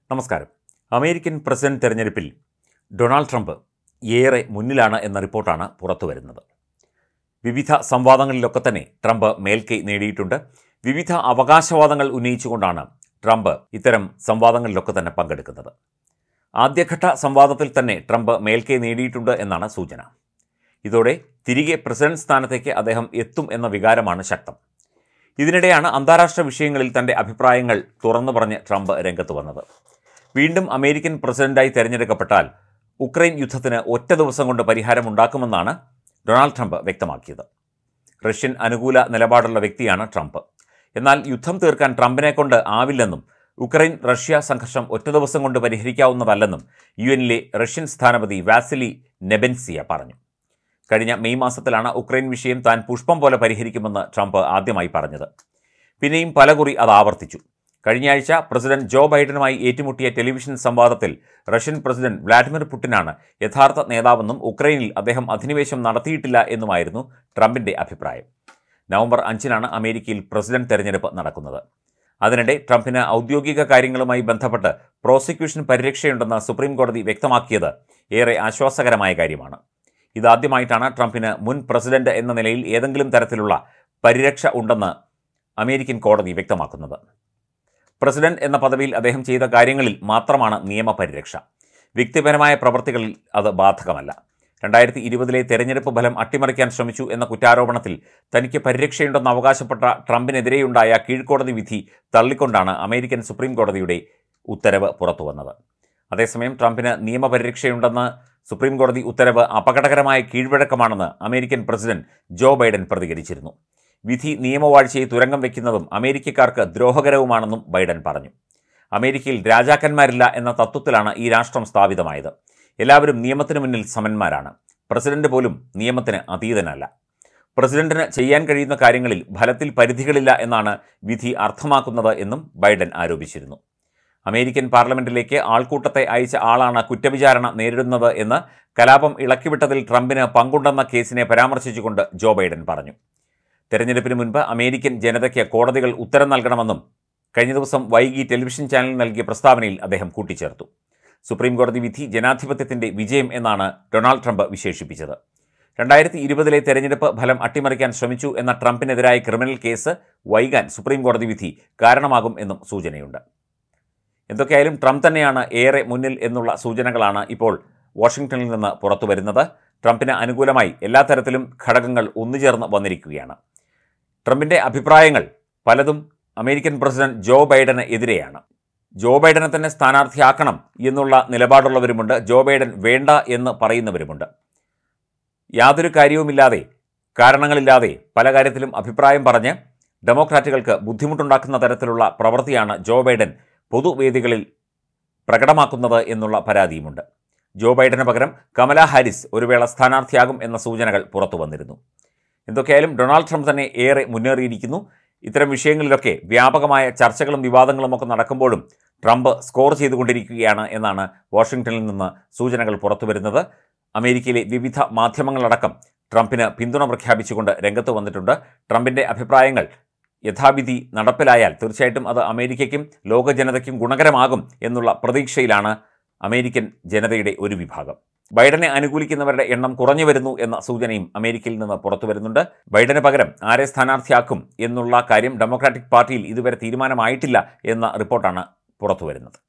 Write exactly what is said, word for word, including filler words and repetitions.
നമസ്കാരം. American president തെരഞ്ഞെടുപ്പിൽ Donald Trump ഏറെ മുന്നിലാണ് എന്ന റിപ്പോർട്ടാണ് പുറത്തുവരുന്നത്. വിവിധ സംവാദങ്ങളിലൊക്കെ തന്നെ ട്രംപ് മേൽക്കൈ നേടിയിട്ടുണ്ട്. വിവിധ അവകാശവാദങ്ങൾ ഉന്നയിച്ചുകൊണ്ടാണ് ട്രംപ് ഇത്തരം സംവാദങ്ങളിലൊക്കെ തന്നെ പങ്കെടുക്കുന്നത്. ആദ്യഘട്ട സംവാദത്തിൽ തന്നെ ട്രംപ് മേൽക്കൈ നേടിയിട്ടുണ്ട് എന്നാണ് സൂചന. ഇതോടെ തിരികെ പ്രസിഡന്റ് സ്ഥാനത്തേക്ക് അദ്ദേഹം എത്തും എന്ന വികാരമാണ് ശക്തം. ഇതിനിടെയാണ് അന്താരാഷ്ട്ര വിഷയങ്ങളിൽ തൻ്റെ അഭിപ്രായങ്ങൾ തുറന്നു പറഞ്ഞ് ട്രംപ് രംഗത്ത് വന്നത്. വീണ്ടും അമേരിക്കൻ പ്രസിഡന്റായി തെരഞ്ഞെടുക്കപ്പെട്ടാൽ ഉക്രൈൻ യുദ്ധത്തിന് ഒറ്റ ദിവസം കൊണ്ട് പരിഹാരമുണ്ടാക്കുമെന്നാണ് ഡൊണാൾഡ് ട്രംപ് വ്യക്തമാക്കിയത്. റഷ്യൻ അനുകൂല നിലപാടുള്ള വ്യക്തിയാണ് ട്രംപ്. എന്നാൽ യുദ്ധം തീർക്കാൻ ട്രംപിനെ കൊണ്ട് ആവില്ലെന്നും ഉക്രൈൻ റഷ്യ സംഘർഷം ഒറ്റ ദിവസം കൊണ്ട് പരിഹരിക്കാവുന്നതല്ലെന്നും യു എനിലെ റഷ്യൻ സ്ഥാനപതി വാസിലി നെബെൻസിയ പറഞ്ഞു. കഴിഞ്ഞ മെയ് മാസത്തിലാണ് ഉക്രൈൻ വിഷയം താൻ പുഷ്പം പോലെ പരിഹരിക്കുമെന്ന് ട്രംപ് ആദ്യമായി പറഞ്ഞത്. പിന്നെയും പലകുറി അത് ആവർത്തിച്ചു. കഴിഞ്ഞയാഴ്ച പ്രസിഡന്റ് ജോ ബൈഡനുമായി ഏറ്റുമുട്ടിയ ടെലിവിഷൻ സംവാദത്തിൽ റഷ്യൻ പ്രസിഡന്റ് വ്ളാഡിമിർ പുടിനാണ് യഥാർത്ഥ നേതാവെന്നും ഉക്രൈനിൽ അദ്ദേഹം അധിനിവേശം നടത്തിയിട്ടില്ല എന്നുമായിരുന്നു ട്രംപിൻ്റെ അഭിപ്രായം. നവംബർ അഞ്ചിനാണ് അമേരിക്കയിൽ പ്രസിഡന്റ് തെരഞ്ഞെടുപ്പ് നടക്കുന്നത്. അതിനിടെ ട്രംപിന് ഔദ്യോഗിക കാര്യങ്ങളുമായി ബന്ധപ്പെട്ട് പ്രോസിക്യൂഷൻ പരിരക്ഷയുണ്ടെന്ന് സുപ്രീം കോടതി വ്യക്തമാക്കിയത് ഏറെ ആശ്വാസകരമായ കാര്യമാണ്. ഇതാദ്യമായിട്ടാണ് ട്രംപിന് മുൻ പ്രസിഡന്റ് എന്ന നിലയിൽ ഏതെങ്കിലും തരത്തിലുള്ള പരിരക്ഷ ഉണ്ടെന്ന് അമേരിക്കൻ കോടതി വ്യക്തമാക്കുന്നത്. പ്രസിഡന്റ് എന്ന പദവിയിൽ അദ്ദേഹം ചെയ്ത കാര്യങ്ങളിൽ മാത്രമാണ് നിയമപരിരക്ഷ. വ്യക്തിപരമായ പ്രവൃത്തികളിൽ അത് ബാധകമല്ല. രണ്ടായിരത്തി ഇരുപതിലെ തെരഞ്ഞെടുപ്പ് ഫലം അട്ടിമറിക്കാൻ ശ്രമിച്ചു എന്ന കുറ്റാരോപണത്തിൽ തനിക്ക് പരിരക്ഷയുണ്ടെന്ന് അവകാശപ്പെട്ട ട്രംപിനെതിരെയുണ്ടായ കീഴ്ക്കോടതി വിധി തള്ളിക്കൊണ്ടാണ് അമേരിക്കൻ സുപ്രീം കോടതിയുടെ ഉത്തരവ് പുറത്തുവന്നത്. അതേസമയം ട്രംപിന് നിയമപരിരക്ഷയുണ്ടെന്ന് സുപ്രീം കോടതി ഉത്തരവ് അപകടകരമായ കീഴ്വഴക്കമാണെന്ന് അമേരിക്കൻ പ്രസിഡന്റ് ജോ ബൈഡൻ പ്രതികരിച്ചിരുന്നു. വിധി നിയമവാഴ്ചയെ തുരങ്കം വയ്ക്കുന്നതും അമേരിക്കക്കാർക്ക് ദ്രോഹകരവുമാണെന്നും ബൈഡൻ പറഞ്ഞു. അമേരിക്കയിൽ രാജാക്കന്മാരില്ല എന്ന തത്വത്തിലാണ് ഈ രാഷ്ട്രം സ്ഥാപിതമായത്. എല്ലാവരും നിയമത്തിന് മുന്നിൽ സമന്മാരാണ്. പ്രസിഡന്റ് പോലും നിയമത്തിന് അതീതനല്ല. പ്രസിഡന്റിന് ചെയ്യാൻ കഴിയുന്ന കാര്യങ്ങളിൽ ഫലത്തിൽ പരിധികളില്ല എന്നാണ് വിധി അർത്ഥമാക്കുന്നത് എന്നും ബൈഡൻ ആരോപിച്ചിരുന്നു. അമേരിക്കൻ പാർലമെന്റിലേക്ക് ആൾക്കൂട്ടത്തെ അയച്ച ആളാണ് കുറ്റവിചാരണ നേരിടുന്നത് എന്ന് കലാപം ഇളക്കിവിട്ടതിൽ ട്രംപിന് പങ്കുണ്ടെന്ന കേസിനെ പരാമർശിച്ചുകൊണ്ട് ജോ ബൈഡൻ പറഞ്ഞു. തെരഞ്ഞെടുപ്പിന് മുൻപ് അമേരിക്കൻ ജനതയ്ക്ക് കോടതികൾ ഉത്തരം നൽകണമെന്നും കഴിഞ്ഞ ദിവസം വൈകി ടെലിവിഷൻ ചാനലിൽ നൽകിയ പ്രസ്താവനയിൽ അദ്ദേഹം കൂട്ടിച്ചേർത്തു. സുപ്രീം കോടതി വിധി ജനാധിപത്യത്തിന്റെ വിജയം എന്നാണ് ഡൊണാൾഡ് ട്രംപ് വിശേഷിപ്പിച്ചത്. രണ്ടായിരത്തി ഇരുപതിലെ തെരഞ്ഞെടുപ്പ് ഫലം അട്ടിമറിക്കാൻ ശ്രമിച്ചു എന്ന ട്രംപിനെതിരായ ക്രിമിനൽ കേസ് വൈകാൻ സുപ്രീം കോടതി വിധി കാരണമാകും എന്നും സൂചനയുണ്ട്. എന്തൊക്കെയായാലും ട്രംപ് തന്നെയാണ് ഏറെ മുന്നിൽ എന്നുള്ള സൂചനകളാണ് ഇപ്പോൾ വാഷിംഗ്ടണിൽ നിന്ന് പുറത്തു വരുന്നത്. ട്രംപിന് അനുകൂലമായി എല്ലാ തരത്തിലും ഘടകങ്ങൾ ഒന്നുചേർന്ന് വന്നിരിക്കുകയാണ്. ട്രംപിൻ്റെ അഭിപ്രായങ്ങൾ പലതും അമേരിക്കൻ പ്രസിഡന്റ് ജോ ബൈഡന് എതിരെയാണ്. ജോ ബൈഡനെ തന്നെ സ്ഥാനാർത്ഥിയാക്കണം എന്നുള്ള നിലപാടുള്ളവരുമുണ്ട്. ജോ ബൈഡൻ വേണ്ട എന്ന് പറയുന്നവരുമുണ്ട്. യാതൊരു കാര്യവുമില്ലാതെ, കാരണങ്ങളില്ലാതെ പല കാര്യത്തിലും അഭിപ്രായം പറഞ്ഞ് ഡെമോക്രാറ്റുകൾക്ക് ബുദ്ധിമുട്ടുണ്ടാക്കുന്ന തരത്തിലുള്ള പ്രവൃത്തിയാണ് ജോ ബൈഡൻ പൊതുവേദികളിൽ പ്രകടമാക്കുന്നത് എന്നുള്ള പരാതിയുമുണ്ട്. ജോ ബൈഡന് പകരം കമല ഹാരിസ് ഒരു വേള സ്ഥാനാർത്ഥിയാകും എന്ന സൂചനകൾ പുറത്തു വന്നിരുന്നു. എന്തൊക്കെയായാലും ഡൊണാൾഡ് ട്രംപ് തന്നെ ഏറെ മുന്നേറിയിരിക്കുന്നു. ഇത്തരം വിഷയങ്ങളിലൊക്കെ വ്യാപകമായ ചർച്ചകളും വിവാദങ്ങളും ഒക്കെ നടക്കുമ്പോഴും ട്രംപ് സ്കോർ ചെയ്തുകൊണ്ടിരിക്കുകയാണ് എന്നാണ് വാഷിംഗ്ടണിൽ നിന്ന് സൂചനകൾ പുറത്തു വരുന്നത്. അമേരിക്കയിലെ വിവിധ മാധ്യമങ്ങളടക്കം ട്രംപിന് പിന്തുണ പ്രഖ്യാപിച്ചുകൊണ്ട് രംഗത്ത് വന്നിട്ടുണ്ട്. ട്രംപിൻ്റെ അഭിപ്രായങ്ങൾ യഥാവിധി നടപ്പിലായാൽ തീർച്ചയായിട്ടും അത് അമേരിക്കയ്ക്കും ലോക ജനതയ്ക്കും ഗുണകരമാകും എന്നുള്ള പ്രതീക്ഷയിലാണ് അമേരിക്കൻ ജനതയുടെ ഒരു വിഭാഗം. ബൈഡനെ അനുകൂലിക്കുന്നവരുടെ എണ്ണം കുറഞ്ഞു വരുന്നു എന്ന സൂചനയും അമേരിക്കയിൽ നിന്ന് പുറത്തു വരുന്നുണ്ട്. ബൈഡന് പകരം ആരെ സ്ഥാനാർത്ഥിയാക്കും എന്നുള്ള കാര്യം ഡെമോക്രാറ്റിക് പാർട്ടിയിൽ ഇതുവരെ തീരുമാനമായിട്ടില്ല എന്ന റിപ്പോർട്ടാണ് പുറത്തു വരുന്നത്.